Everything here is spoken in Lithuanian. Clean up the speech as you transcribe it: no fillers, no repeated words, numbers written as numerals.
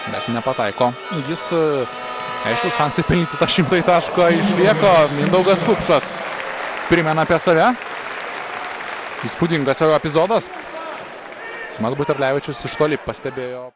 Bet nepataiko. Jis, aišku, šansai pelnyti tą 100 tašką išlieko. Mindaugas Kupšas primena apie save. Įspūdingas epizodas. Simas Buterlevičius iš toli pastebėjo.